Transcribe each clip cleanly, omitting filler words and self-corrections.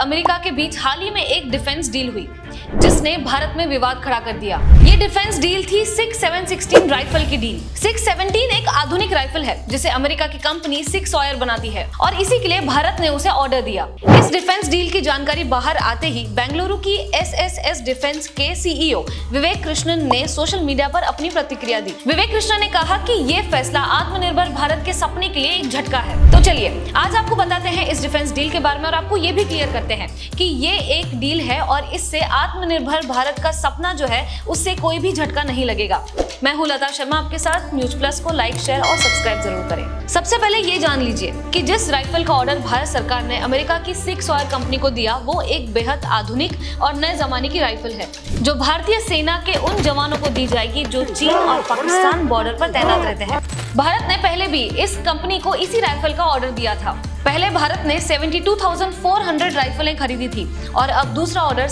America के बीच हाल ही में एक डिफेंस डील हुई जिसने भारत में विवाद खड़ा कर दिया। ये डिफेंस डील थी 6.716 राइफल की डील। 6.17 एक आधुनिक राइफल है जिसे अमेरिका की कंपनी 6 बनाती है और इसी के लिए भारत ने उसे ऑर्डर दिया। इस डिफेंस डील की जानकारी बाहर आते ही बेंगलुरु की SSS डिफेंस के CEO विवेक कृष्णन ने सोशल मीडिया पर अपनी प्रतिक्रिया दी। विवेक कृष्णन ने कहा कि ये फैसला आत्मनिर्भर भारत के सपने के लिए एक झटका है। तो चलिए आज आपको बताते हैं इस डिफेंस डील के बारे में और आपको ये भी क्लियर करते हैं कि ये एक डील है और इससे आत्मनिर्भर भारत का सपना जो है उससे कोई भी झटका नहीं लगेगा। मैं हूं लता शर्मा आपके साथ। न्यूज प्लस को लाइक, शेयर और सब्सक्राइब जरूर करें। सबसे पहले ये जान लीजिए कि जिस राइफल का ऑर्डर भारत सरकार ने अमेरिका की 6 कंपनी को दिया वो एक बेहद आधुनिक और नए जमाने की राइफल है जो भारतीय सेना के उन जवानों को दी जाएगी जो चीन और पाकिस्तान बॉर्डर पर तैनात रहते हैं। भारत ने पहले भी इस कंपनी को इसी राइफल का ऑर्डर दिया था। पहले भारत ने 72,400 राइफलें खरीदी थी और अब दूसरा ऑर्डर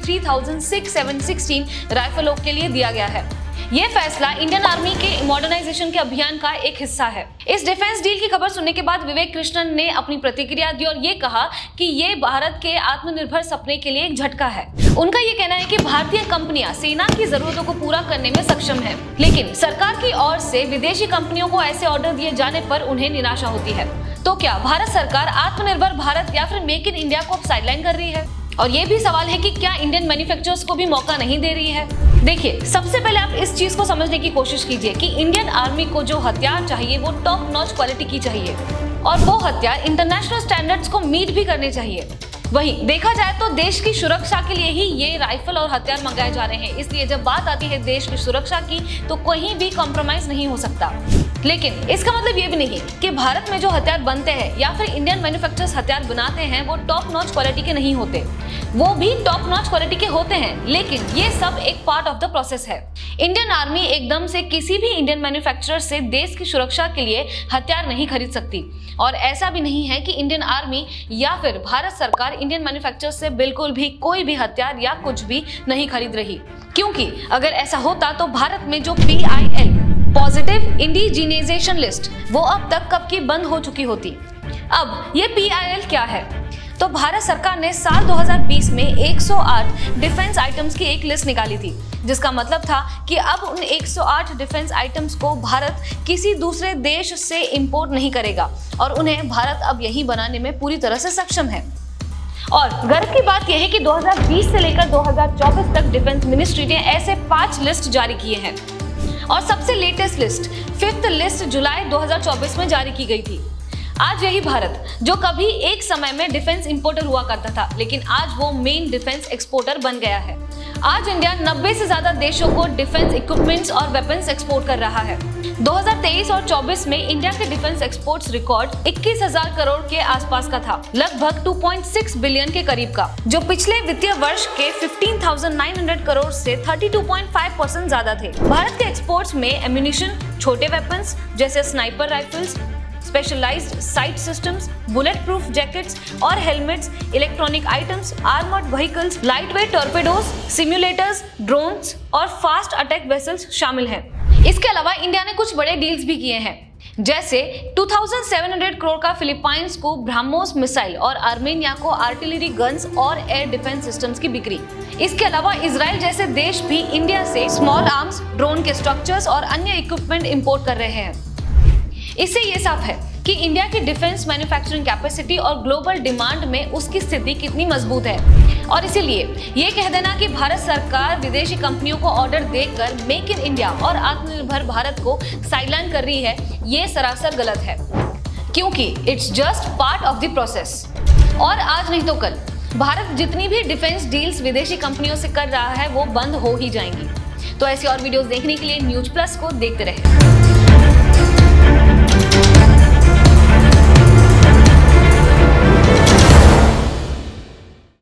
73,616 राइफलों के लिए दिया गया है। ये फैसला इंडियन आर्मी के मॉडर्नाइजेशन के अभियान का एक हिस्सा है। इस डिफेंस डील की खबर सुनने के बाद विवेक कृष्णन ने अपनी प्रतिक्रिया दी और ये कहा कि ये भारत के आत्मनिर्भर सपने के लिए एक झटका है। उनका ये कहना है कि भारतीय कंपनियां सेना की जरूरतों को पूरा करने में सक्षम है, लेकिन सरकार की ओर से विदेशी कंपनियों को ऐसे ऑर्डर दिए जाने पर उन्हें निराशा होती है। तो क्या भारत सरकार आत्मनिर्भर भारत या फिर मेक इन इंडिया को अब साइडलाइन कर रही है? और ये भी सवाल है कि क्या इंडियन मैन्युफैक्चरर्स को भी मौका नहीं दे रही है? देखिए, सबसे पहले आप इस चीज को समझने की कोशिश कीजिए कि इंडियन आर्मी को जो हथियार चाहिए वो टॉप नॉच क्वालिटी की चाहिए और वो हथियार इंटरनेशनल स्टैंडर्ड्स को मीट भी करने चाहिए। वहीं देखा जाए तो देश की सुरक्षा के लिए ही ये राइफल और हथियार मंगाए जा रहे हैं, इसलिए जब बात आती है देश की सुरक्षा की तो कहीं भी कॉम्प्रोमाइज नहीं हो सकता। लेकिन इसका मतलब ये भी नहीं कि भारत में जो हथियार बनते हैं या फिर इंडियन मैन्युफैक्चरर्स हथियार बनाते हैं वो टॉप नॉच क्वालिटी के नहीं होते। वो भी टॉप नॉच क्वालिटी के होते हैं, लेकिन ये सब एक पार्ट ऑफ द प्रोसेस है। इंडियन आर्मी एकदम से किसी भी इंडियन मैन्युफैक्चरर से देश की सुरक्षा के लिए हथियार नहीं खरीद सकती और ऐसा भी नहीं है कि इंडियन आर्मी या फिर भारत सरकार इंडियन मैन्युफैक्चरर से बिल्कुल भी कोई भी हथियार या कुछ भी नहीं खरीद रही, क्योंकि अगर ऐसा होता तो भारत में जो PIL पॉजिटिव इंडिजीनाइजेशन लिस्ट वो अब तक कब की बंद हो चुकी होती। अब ये PIL क्या है? तो भारत सरकार ने साल 2020 में 108 डिफेंस आइटम्स की एक लिस्ट निकाली थी, जिसका मतलब था कि अब उन 108 डिफेंस आइटम्स को भारत किसी दूसरे देश से इंपोर्ट नहीं करेगा और उन्हें भारत अब यही बनाने में पूरी तरह से सक्षम है। और गर्व की बात यह है कि 2020 से लेकर 2024 तक डिफेंस मिनिस्ट्री ने ऐसे 5 लिस्ट जारी किए हैं और सबसे लेटेस्ट लिस्ट 5th लिस्ट जुलाई 2024 में जारी की गई थी। आज यही भारत जो कभी एक समय में डिफेंस इंपोर्टर हुआ करता था, लेकिन आज वो मेन डिफेंस एक्सपोर्टर बन गया है। आज इंडिया 90 से ज्यादा देशों को डिफेंस इक्विपमेंट्स और वेपन्स एक्सपोर्ट कर रहा है। 2023 और 24 में इंडिया के डिफेंस एक्सपोर्ट्स रिकॉर्ड 21,000 करोड़ के आसपास का था, लगभग 2.6 बिलियन के करीब का, जो पिछले वित्तीय वर्ष के 15,900 करोड़ से 32.5% ज्यादा थे। भारत के एक्सपोर्ट्स में एम्यूनिशन, छोटे वेपन्स जैसे sniper rifles, specialised sight systems, bulletproof jackets और helmets, electronic items, armoured vehicles, lightweight torpedoes, simulators, drones और फास्ट अटैक वेसल्स शामिल हैं। इसके अलावा इंडिया ने कुछ बड़े डील्स भी किए हैं, जैसे 2,700 करोड़ का फिलीपाइंस को ब्रह्मोस मिसाइल और आर्मेनिया को आर्टिलरी गन्स और एयर डिफेंस सिस्टम्स की बिक्री। इसके अलावा इजराइल जैसे देश भी इंडिया से स्मॉल आर्म्स, ड्रोन के स्ट्रक्चर्स और अन्य इक्विपमेंट इंपोर्ट कर रहे हैं। इससे ये साफ है कि इंडिया की डिफेंस मैन्युफैक्चरिंग कैपेसिटी और ग्लोबल डिमांड में उसकी स्थिति कितनी मजबूत है और इसीलिए ये कह देना कि भारत सरकार विदेशी कंपनियों को ऑर्डर देकर मेक इन इंडिया और आत्मनिर्भर भारत को साइडलाइन कर रही है, ये सरासर गलत है, क्योंकि it's just part of the process. और आज नहीं तो कल भारत जितनी भी डिफेंस डील्स विदेशी कंपनियों से कर रहा है वो बंद हो ही जाएंगी। तो ऐसी और वीडियोस देखने के लिए न्यूज प्लस को देखते रहें।